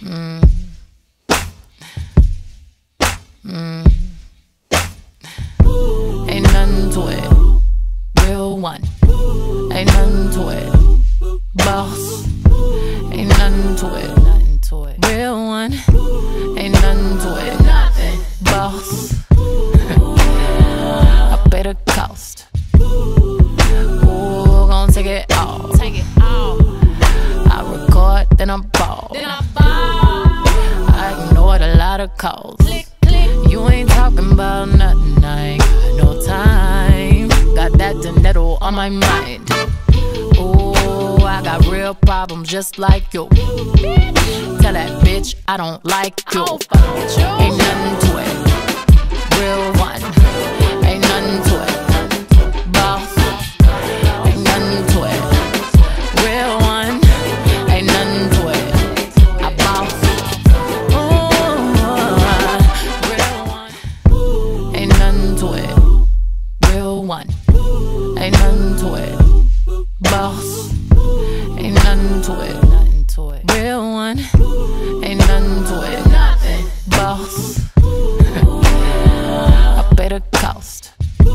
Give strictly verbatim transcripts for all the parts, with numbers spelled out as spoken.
Mm. Mm. Ain't nothing to it. Real one. Ain't nothing to it. Boss. Ain't nothing to it. Nothing to it. Real one. Ain't nothing to it. Nothing. Boss. I pay the cost. Ooh, gon' take it all. Take it all. I record, then I ball. Then I ball. I ignored a lot of calls. Click, click. You ain't talking about nothing, I ain't got no time. Got that dinero on my mind. Ooh, I got real problems just like you. Tell that bitch I don't like you. I don't fuck with you. Ain't nothing to it. Real one. Ain't nothing to it. Boss. Ain't nothing to it. Real one. Ain't nothing to it. I boss. Ooh, real one. Ain't nothing to it. Real one. Ain't nothing to it. Boss. Ain't nothing to it. Nothing to it. Real one. Ain't nothing to it. Nothing. Boss. I pay the cost.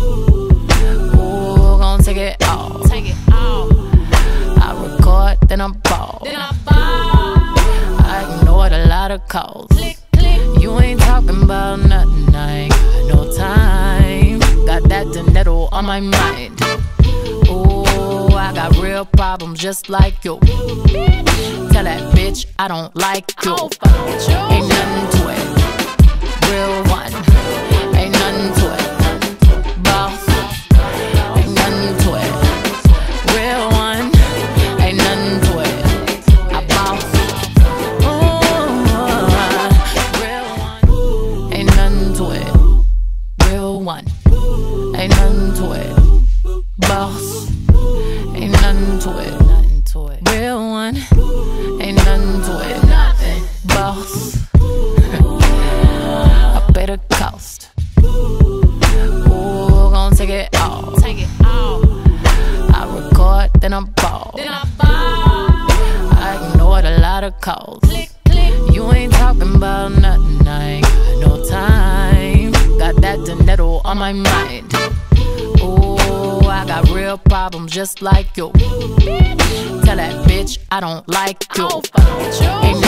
Ooh, gon' take it all. Take it all. I record, then I ball. Then I ball. I ignored a lot of calls. Click, click. You ain't talking about nothing, I ain't got no time. Got that dinero on my mind. Ooh, I got real problems just like you. Tell that bitch I don't like you. I don't fuck with you. Ain't nothing to it. Real one. Ain't nothing to it. Boss. Ain't nothing to it. Real one. Ain't nothing to it. I boss. Ooh, real one. Ain't nothing to it. Real one. Ain't nothing to it. Boss. Ain't nothing to it. Nothing to it. Real one. Ain't nothing to it. Nothing. Boss. I pay the cost. Ooh, gon' take it all. Take it all. I record, then I ball. Then I ball. I ignored a lot of calls. Click, click. You ain't talking about nothing, I ain't got no time. Got that dinero on my mind. Ooh, I got real problems just like you. Tell that bitch I don't like I you. don't fuck with you. Ain't